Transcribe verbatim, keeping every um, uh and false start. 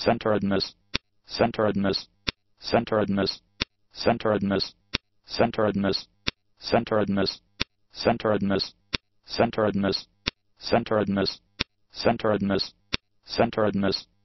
centeredness, centeredness, centeredness, centeredness, centeredness, centeredness, centeredness, centeredness, centeredness, centeredness, centeredness,